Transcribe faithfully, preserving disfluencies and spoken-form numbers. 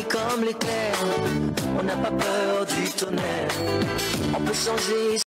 comme l'éclair, on n'a pas peur du tonnerre, on peut changer